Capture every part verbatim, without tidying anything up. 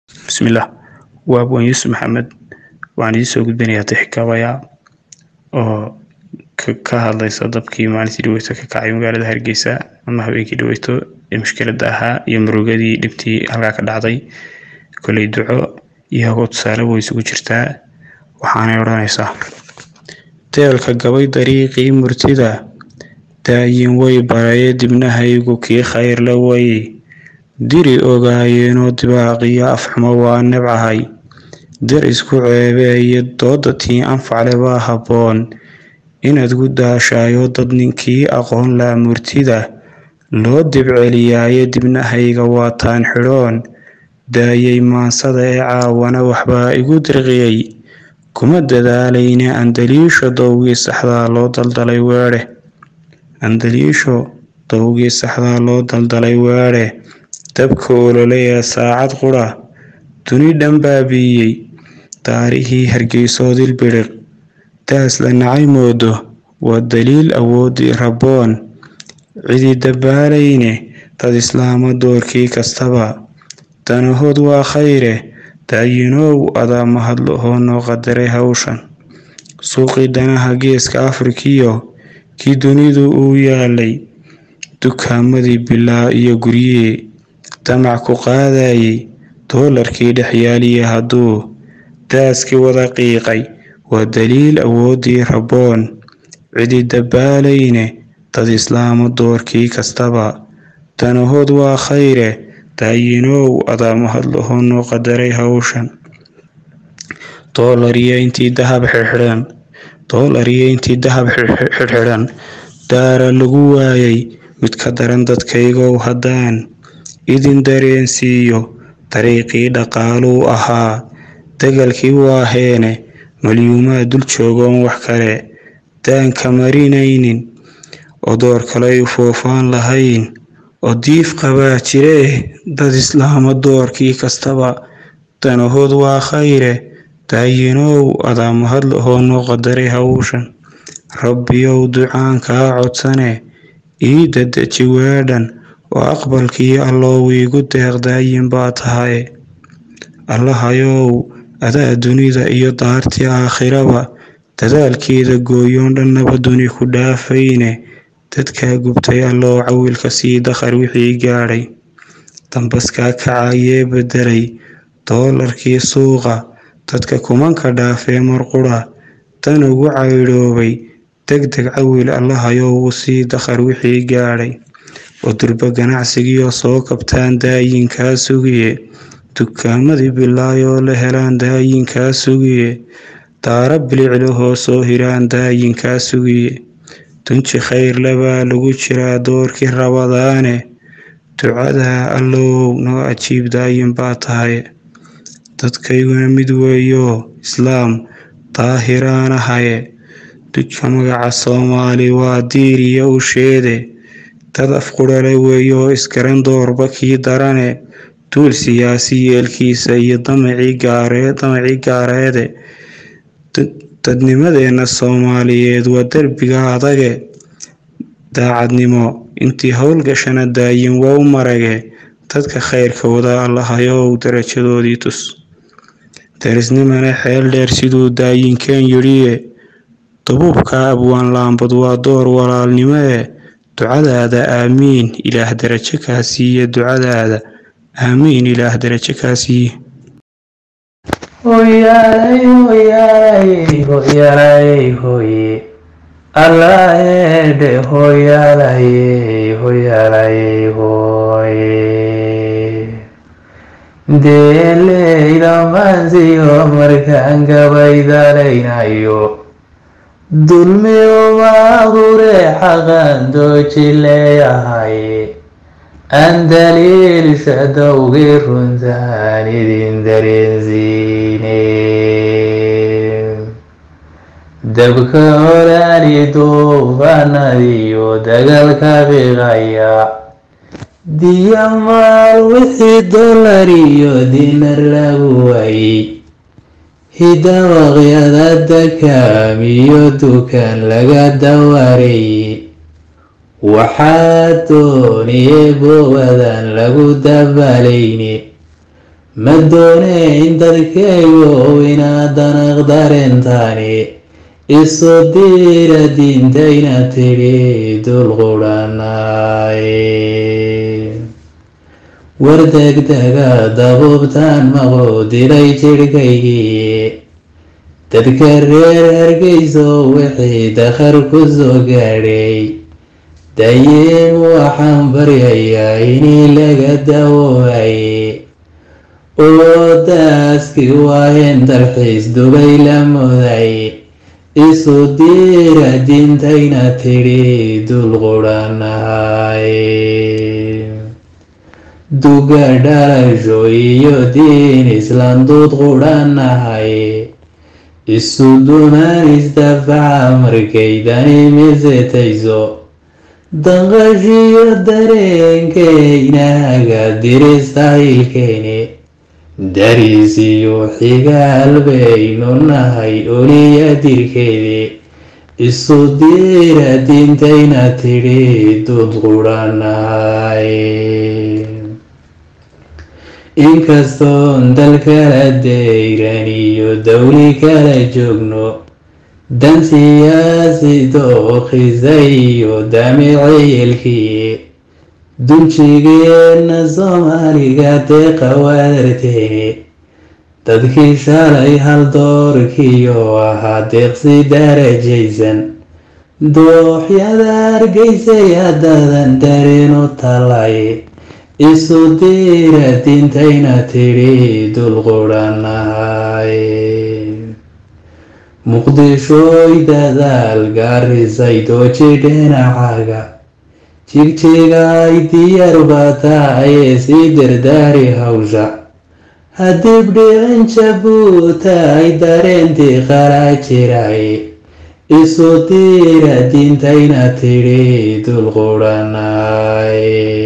بسم الله وأبوان يوسف محمد وعن يسوع قدني حكاية أو كهذا ضبكي مالتي دويتو ككعي مقالة هرقيسة أما هبيكي دويتو المشكلة داها يمروقدي دبتي هلاك دعضي كل دعاء يهو تسالة ويسوق جرتا وحاني ورانيسا تيلك قبي طريقي مرتدى داين وي برايد ابنها يقوكي خير لوي ديري اوغايينو دباقيا افحما وان نبعهاي dir isku ceebeeye doodatii anfacle baa habboon inaad gu daashaayo dad ninkii aqoon laa murtida loo dibceliyaaye dibnahayga waataan xidhoon daayay maansada ee caawana waxbaa igu dirqiyey kuma dadaalayne andaliisho dowgii saxdaa loo daldalay weedhe andaliisho dowgii saxdaa loo daldalay weedhe dabka ololeya saacad qura duni dhan baabiiyey taarihii hargeysoodil biriq taas la nacay moodo waa daliil awoodii rabboon cidii dabaalayne dad islaama doorkii kastaba danahood waa khayre daayinow adaa mahadlohoo noo qadaray hawshan suuqii danaha geeska afrikiyo kii dunidu uu yaalay dukaamadii bilaa iyo guryee damac ku qaadayay doolarkii dhex yaaliya hadduu daaskii wada qiiqay waa daliil awoodii rabboon cidii dabaalayne dad islaama doorkii kastaba danahood waa khayre daayinow adaa mahadlohoo noo qadaray hawshan doolariyo intii dahab xirxidhan doolariyo intii dahab xirxidhan daara lagu waayay mid ka daran dadkaygow haddaan idin dareensiiyo dariiqii dhaqaaluu ahaa dagalkii waa heene malyuumaa dul joogoon wax kale daanka marinaynin oo door kaley foofaan lahayn oo diif qabaa jiree dad islaama doorkii kastaba danahood waa khayre daayinow adaa mahadlahoo noo qadaray hawshan rabbiyow ducaankaa codsane ii dadeji weedhan oo aqbalkii alloo wiigu deeqdaayin baa tahay allahayow adaa dunida iyo daartii aakhiraba dadaalkeeda gooyoon dhannaba duni ku dhaafayne dadkaa gubtay alloo cawilka sii dakhar wixii gaadhay dambaskaa kacayee bedelay doolarkii suuqa dadka kumanka dhaafee marqudha dan ugu caydhoobay degdeg cawil allahayow u sii dakhar wixii gaadhay oo durba ganacsigiioo soo kabtaan daayinkaa sugiye dukaamadii bilaayoo la helaan daayinkaa sugiye daara biliclahoo soo hiraan daayinkaa sugiye dunji khayrlebaa lagu jiraa doorkii rabadaane ducadaa allow noo ajiib daayin baa tahay dadkayguna mid weeyoo islaam daahiraanahaye dujka magaca soomaali waa diiriya u sheede dad afqurale weeyoo isgaran doorba kii darane duul siyaasi yeelkiisa iyo damacii gaareed damacii gaareede dadnimadeenna soomaaliyeed waa derbiga adage daacadnimo intii howlgashana daayin waa u marage dadka khayrka wada allahayow darajadoodii tus darisnimana xeel dheer siduu daayinkeen yidhiye dabuubka abwaan laambad waa door walaalnimo ee ducadaada aamiin ilaah darajo kaa siiye ducadaada aamiin ilaah darajo kaa siiye hoyaalay hoyaalay hoyaalay hoye allaahede hoyaalay hoyaalay hoye deeleyda maansiyo markaan gabaydaalaynayo dulmi uma abuure xaqan dooji leeyahay aan daliilsa dowgii runtaan idin dareensiine dabka olaali duufaanadiyo dagaalka qiiqaya diyamaal wixii doolariyo dinar lagu waayey hidawaqyada dakaam iyo dukaan laga dawareeyey waxaa dooniye bowadan lagu dabalayne ma doonayn dadkaygo inaad danaq dareentaani isu diira diintayna tidhi dul qudhanaaye war degdega dabuubtaan maqo dilay jidhkaygii dadka reer Hargayso wixii dakhar ku soo gaadhay dayiim waxaan baryayaa inii laga dawoobay oo daaskii waayeen dalxiis dubay la muday isu diira diintayna tidhi dul qudhanaaye duga dhalasho iyo diin islaan duud qudhanahay isu dumaan isdafaca markaydani misetayso danqashiyo dareenkaynaga diristahilkeeni darisiyo xigaal baynu nahay oliya dirkeedii isu diira diintayna tidhi dud qudhanahay inkastoon dal kala dayran iyo dawli kala joogno dan siyaasi dooqisay iyo damiciyelkii dunjigeenna Soomaaliga deeqa waadarteeni dadkii shalay hal doorkiyo ahaa deeqsi darajaysan dooxyada Hargaysa haddadan dareen u talay isu diira diintayna tidhi dul qudhanahay muqdishooy dadaal gaarisay dooji dhinacaga jigjigaay diyaar baa tahay sii dardaari hawsha hadib dhicin jabuutaay dareentii qalaa jiray isu diira diintayna tidhi dul qudhanahay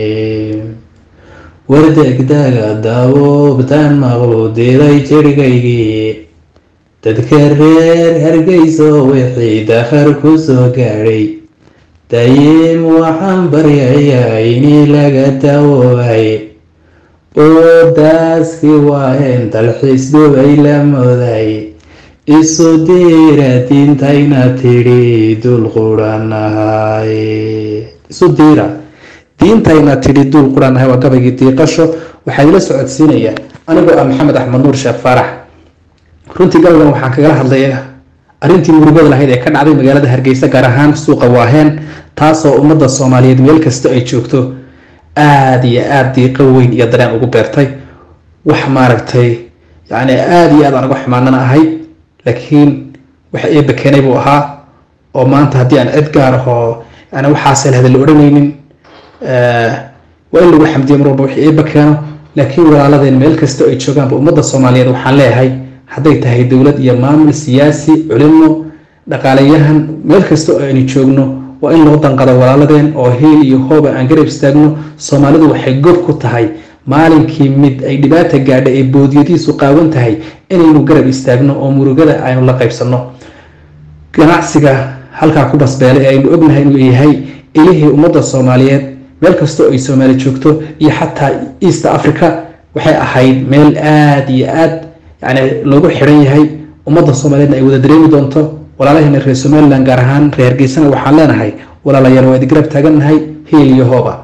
war degdega dabuubtaan maqlo dilay jidhkaygii dadka reer Hargayso wixii dakhar ku soo gaadhay dayiim waxaan baryayaa inii laga dawoobay oo daaskii waayeen dalxiis dubay la muday isu diira diintayna tidhi dul qudhanahay isu diira diintayna tidhi dul qudhanahay waa gabaygii diiqasho waxaa ila socodsiinaya anigoo ah Mohamed Axmed Nuur Sheekh Faarax runtii gabaygan waxaan kagala hadlayaa arrintii murugada lahayd ee ka dhacday magaalada Hargaysa gaar ahaan suuqa Waaheen taasoo ummadda Soomaaliyeed meel kasta ay joogto aad iyo aad diiqo weyn iyo dareen ugu beertay wax maaragtay yacni aad iyo aad aan uga xumaananahay laakiin waxa ay bakeenay buu ahaa oo maanta haddii aan cid gaar ahoo yani waxaas lahada la odhanaynin waa in lagu xamdiyo mar walba wixii ay bakeeno laakiin walaaladeen meel kasta ay joogaanba ummadda Soomaaliyeed waxaan leeyahay hadday tahay dowlad iyo maamul siyaasi culimo dhaqaalayahan meel kasta oo aynu joogno waa in loo danqado walaaladeen oo heel iyo hooba aan garab istaagno Soomaalidu waxay gob ku tahay maalinkii mid ay dhibaata gaadha ee boodiyadiisu qaawan tahay inaynu garab istaagno oo murugada aynu la qaybsano ganacsiga halkaa ku basbeelay aynu ognahay inuu yahay ilihii ummadda Soomaaliyeed meel kasta oo ay Soomaali joogto iyo xataa East Africa waxay ahayd meel aad iyo aad يعني لوجو حرين هاي ومضى الصوماليين أي وده دريم دونتو ولا لا هنا في الصومال لان جارهان في هرجيسنا وحلنا هاي ولا لا يروي دقرب تاجن هاي هي اليهوبا